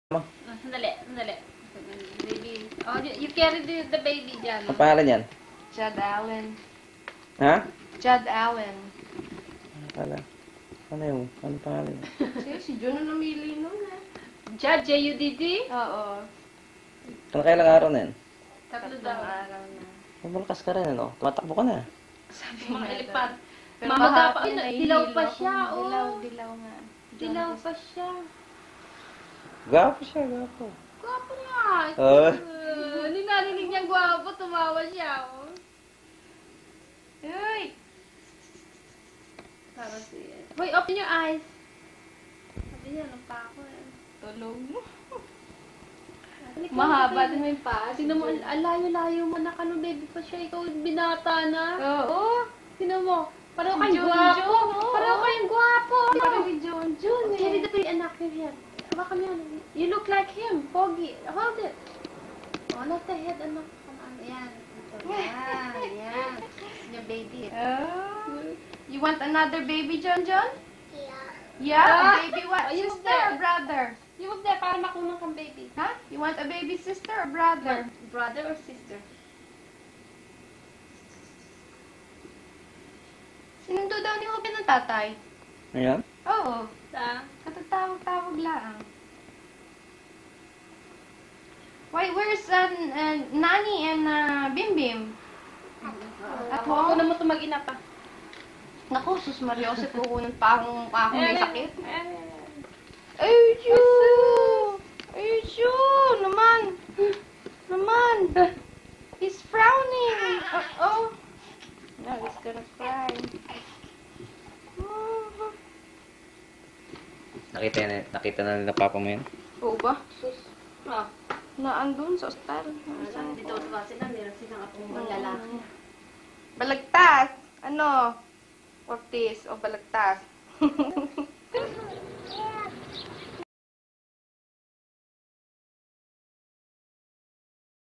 Ma, Sandali, sandali. Baby. Oh, you carry the baby dyan. ang pangalan yan? Judd Allen. Ha? Judd Allen. Ano pala? Ano yung? Ano pangalan yun? Si Jun ang namili nun eh. Judge, J-U-D-D? Oo. Ano kailang araw na yan? Tatlo Tatlong daw. araw na. Malakas ka rin, ano? Tumatakbo ka na. Sabi Mga nga elipad. Pero Mamaga pa. kahapon Ay, ay dilaw pa hilo siya, ako. oh. Dilaw nga. Dilaw pa siya. Gwapo siya, gwapo. Gwapo nga. Oh. Hindi narinig niyang gwapo, tumawa siya, oh. Uy! Para siya. Hoy, open your eyes. Sabi niya, nung pa ako eh. Tulog mo. Halika, Mahaba baby. din mo yung paa. Tingnan mo, ang layo-layo mo na kano, baby pa siya. Ikaw, binata na. Oo. Tingnan mo. Pareho Si kayong Jun, gwapo. Jun, oo. Pareho kayong gwapo. Parang si Jun Jun eh. Carry the baby, anak. Here. Hawakan mo yan. You look like him. Pogi. Hold it. Oh, not the head, anak. Yan. Ito. Yan. Yan. Your baby. Oh. You want another baby, John John? Ah. Yeah, a baby what? Oh, you Sister there. or brother? You was there para makunang kang baby. Huh? You want a baby sister or brother? Brother or sister? Sinundo daw ni Hope ng tatay. Ayan? Oo. Sa? Katatawag-tawag lang. Why, where's Nani and Bim Bim? At Ako home? na mo ito mag-ina pa. Naku, sus Mariosep, kukunan pa akong may sakit. Eh. Ayusyo! Ayusyo! Naman! Naman! He's frowning! Uh-oh! Now he's gonna cry. Nakita na nila papa mo yan? Oo ba? Sus. Ah. Naandun sa hostel. Dito ba sila? Meron silang atong lalaki. Balagtas! Ano? Ortiz o balagtas?